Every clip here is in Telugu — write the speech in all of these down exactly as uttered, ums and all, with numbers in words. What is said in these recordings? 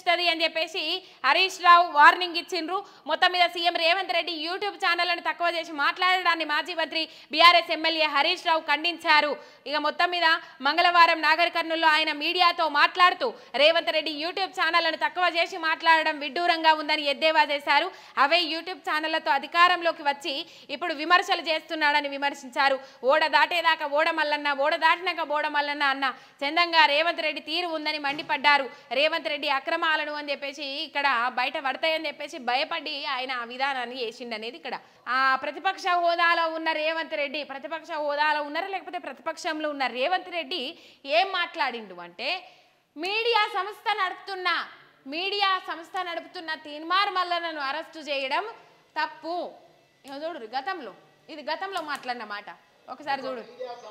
చూపిస్తుంది అని చెప్పేసి హరీష్ రావు వార్నింగ్ ఇచ్చిండ్రు. మొత్తం మీద సీఎం రేవంత్ రెడ్డి యూట్యూబ్ ఛానళ్లను తక్కువ చేసి మాట్లాడడాన్ని మాజీ మంత్రి బీఆర్ఎస్ ఎమ్మెల్యే హరీష్ రావు ఖండించారు. ఇక మొత్తం మీద మంగళవారం నాగర్ కర్నూలులో ఆయన మీడియాతో మాట్లాడుతూ రేవంత్ రెడ్డి యూట్యూబ్ ఛానళ్లను తక్కువ చేసి మాట్లాడడం విడ్డూరంగా ఉందని ఎద్దేవా చేశారు. అవే యూట్యూబ్ ఛానళ్లతో అధికారంలోకి వచ్చి ఇప్పుడు విమర్శలు చేస్తున్నాడని విమర్శించారు. ఓడ దాటేదాకా ఓడ మల్లన్న, ఓడ దాటినాక బోడ మల్లన్న అన్న చందంగా రేవంత్ రెడ్డి తీరు ఉందని మండిపడ్డారు. రేవంత్ రెడ్డి అక్రమాలను అని చెప్పేసి ఇక్కడ బయట పడతాయని చెప్పేసి భయపడి ఆయన ఆ విధానాన్ని చేసిండనేది ఇక్కడ. ఆ ప్రతిపక్ష హోదాలో ఉన్న రేవంత్ రెడ్డి ప్రతిపక్ష హోదాలో ఉన్నారా లేకపోతే ప్రతిపక్షంలో ఉన్న రేవంత్ రెడ్డి ఏం మాట్లాడిండు అంటే, మీడియా సంస్థ నడుపుతున్న మీడియా సంస్థ నడుపుతున్న తీన్మార్ మల్లన్నను అరెస్టు చేయడం తప్పు. ఇక చూడు గతంలో ఇది గతంలో మాట్లాడిన మాట ఒకసారి చూడు.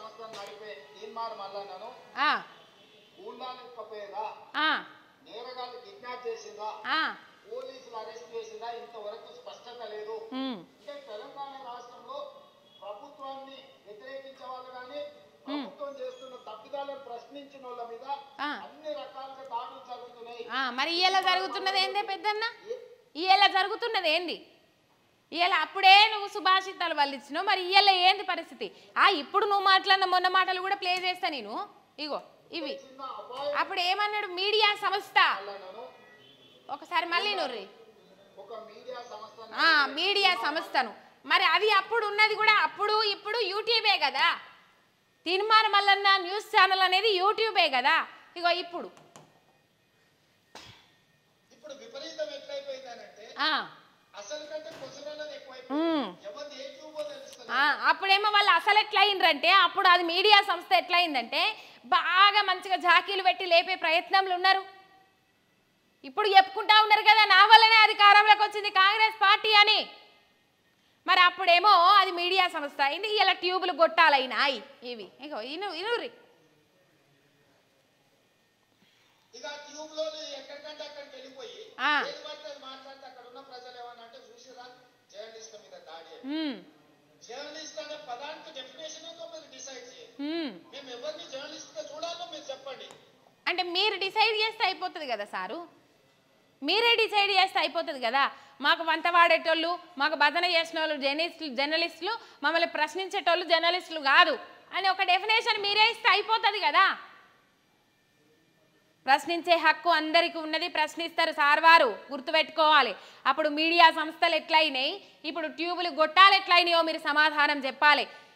పోలీసులు అరెస్ట్ చేసిందా ఇంతవరకు స్పష్టత లేదు. అంటే తెలంగాణ రాష్ట్రంలో ప్రభుత్వాన్ని వ్యతిరేకించే వాళ్ళు కానీ ప్రభుత్వం చేస్తున్న తప్పిదాలను ప్రశ్నించిన వాళ్ళ మీద అన్ని రకాలుగా దాడులు జరుగుతున్నాయి. మరి ఇలా జరుగుతున్నది ఏందే పెద్దన్న? ఇలా జరుగుతున్నది ఏంది? ఇవాళ అప్పుడే నువ్వు సుభాషితాలు వల్లించినావు, మరి ఇవాళ ఏంది పరిస్థితి? ఆ ఇప్పుడు నువ్వు మాట్లాడిన మొన్న మాటలు కూడా ప్లే చేస్తా నేను. ఇగో ఇవి అప్పుడు ఏమన్నాడు, మీడియా సంస్థ. ఒకసారి మళ్ళీ నువ్వు మీడియా సంస్థను, మరి అది అప్పుడు ఉన్నది కూడా అప్పుడు ఇప్పుడు యూట్యూబే కదా. తీన్మార్ మల్లన్న న్యూస్ ఛానల్ అనేది యూట్యూబే కదా. ఇగో ఇప్పుడు ఇప్పుడు విపరీతం ఎట్లయిపోయిందనంటే అసలు కంటే కొసరన్నది ఎక్కువైపోయింది. ఎవరు ఏ ట్యూబో తెలుస్తుంది. అప్పుడేమో వాళ్ళు అసలు ఎట్లా అయిందంటే, అప్పుడు అది మీడియా సంస్థ ఎట్లా అయిందంటే బాగా మంచిగా జాకీలు పెట్టి లేపే ప్రయత్నంలో ఉన్నారు. ఇప్పుడు చెప్పుకుంటా ఉన్నారు కదా నా వల్లనే అధికారంలోకి వచ్చింది కాంగ్రెస్ పార్టీ అని. మరి అప్పుడేమో అది మీడియా సంస్థ అయింది, ఇలా ట్యూబులు గొట్టాలైనాయి ఇవి. ఇగో ఇను ఇనురి ఇక ట్యూబ్లో ఎక్కడికంటే అక్కడికి వెళ్ళిపోయి ఏది పడితే అది మాట్లాడితే అక్కడ ఉన్న ప్రజలు ఏమన్నా అంటే చూసిరా జర్నలిస్ట్ల మీద దాడి. జర్నలిస్ట్ అనే పదానికి డెఫినేషన్ ఏదో మీరు డిసైడ్ చేయండి. మేము ఎవరిని జర్నలిస్ట్ గా చూడాలో మీరు చెప్పండి. అంటే మీరు డిసైడ్ చేస్తే అయిపోతుంది కదా సారు, మీరే డిసైడ్ చేస్తే అయిపోతుంది కదా. మాకు వంట వాడేటోళ్ళు, మాకు భజన చేసిన వాళ్ళు జర్నలిస్టులు జర్నలిస్టులు మమ్మల్ని ప్రశ్నించేటోళ్ళు జర్నలిస్టులు కాదు అని ఒక డెఫినేషన్ మీరే ఇస్తే అయిపోతుంది కదా. ప్రశ్నించే హక్కు అందరికీ ఉన్నది, ప్రశ్నిస్తారు సార్ వారు గుర్తుపెట్టుకోవాలి. అప్పుడు మీడియా సంస్థలు ఎట్లయినాయి, ఇప్పుడు ట్యూబులు గొట్టాలు ఎట్లయినాయో మీరు సమాధానం చెప్పాలి.